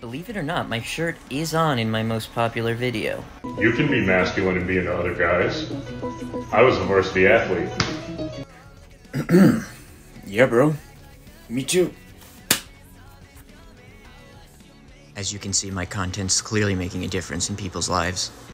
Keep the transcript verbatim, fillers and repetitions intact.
Believe it or not, my shirt is on in my most popular video. You can be masculine and be into other guys. I was a varsity athlete. Yeah, bro. Me too. As you can see, my content's clearly making a difference in people's lives.